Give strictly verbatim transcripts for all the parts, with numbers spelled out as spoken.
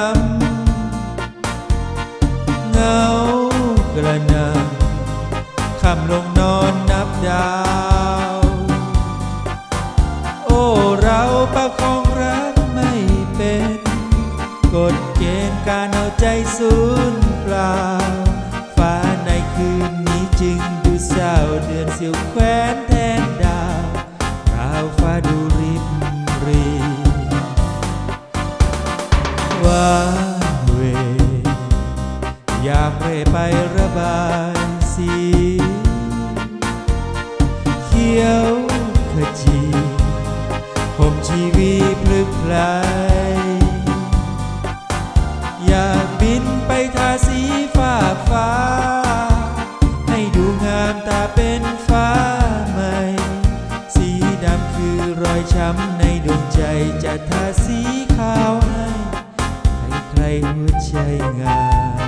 ำเงากระหน่ำค่ำลงนอนนับดาวโอ้เราประคองรักไม่เป็นกฎเกณฑ์การเอาใจสูญเปล่าฟ้าในคืนนี้จึงดูเศร้าเดือนเสียวแคว้นแทนดาวราวฟ้าดูริบรีว่าเวอยากเร่ไประบายสีเขียวขจีผมชีวีพลึกพลายอยากบินไปทาสีฟ้าฟ้าให้ดูงามตาเป็นฟ้าใหม่สีดำคือรอยช้ำในดวงใจจะทาสีขาวให้ใครๆหัวใจงาม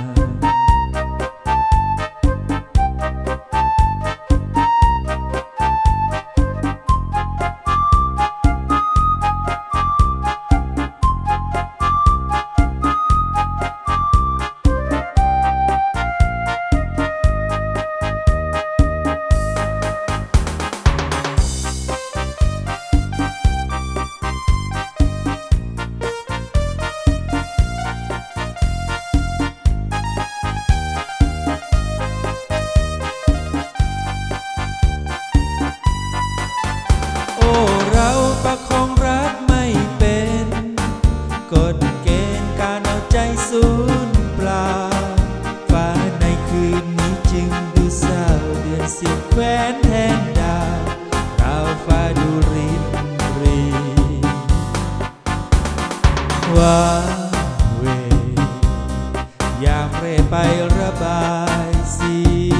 ประคองรักไม่เป็นกฎเกณฑ์การเอาใจสูญเปล่าฟ้าในคืนนี้จึงดูเศร้าเดือนเสียวแคว้นแทนดาวราวฟ้าดูริบรีว่าเวอยากเร่ไประบายสี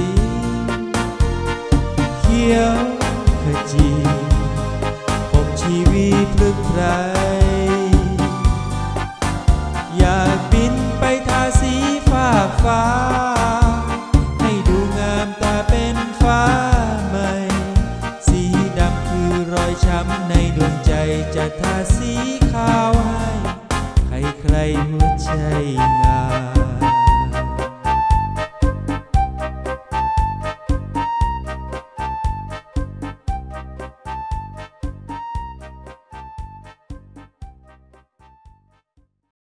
เขียวขจีชีวีพลึกไพรอยากบินไปทาสีฟ้าฟ้าให้ดูงามตาเป็นฟ้าใหม่สีดำคือรอยช้ำในดวงใจจะทาสีขาวให้ใครๆหัวใจงาม